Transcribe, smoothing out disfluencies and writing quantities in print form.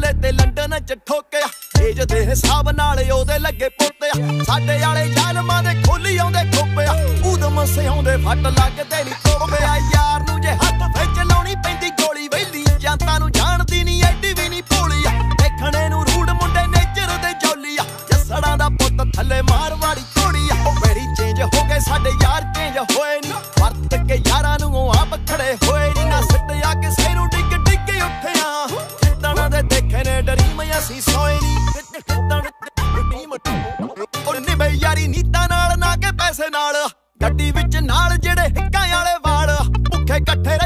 मामले ते लंडन च ठोकिया एज दे हिसाब नाल ओदे लगे पोते साडे वाले जालमां दे खोली आउंदे खोपिया उदम सिआउंदे फट लगदे नी तोपिया यार नूं जे हत्थ विच लाउणी पैंदी गोली वैली जनता नूं जाणदी नी एडी भी नी भोली देखणे नूं रूड मुंडे नेचर दे जौली जसड़ां दा पुੱਤ थल्ले मारवाड़ी घोड़ी मेरी चेंज हो गए साडे यार चेंज होए नी वरत के यारां नूं आप खड़े होए नी ना सिੱਟਿਆ ਕਿਸੇ ਨੂੰ डिग डिग ਉੱਠਿਆ ਕਿੱਦਣ ਦੇ ਦੇਖੇ ਨੇ ਡਰੀ ਮੈਂ ਅਸੀਂ ਸੋਏ ਨੀ ਉਹ ਨਿਭੇ ਯਾਰੀ ਨੀਤਾਂ ਨਾਲ ਨਾ ਕੇ ਪੈਸੇ ਨਾਲ ਗੱਡੀ ਵਿੱਚ ਨਾਲ ਜਿਹੜੇ ਹਿੱਕਾਂ ਵਾਲੇ ਵਾਲ ਭੁੱਖੇ ਇਕੱਠੇ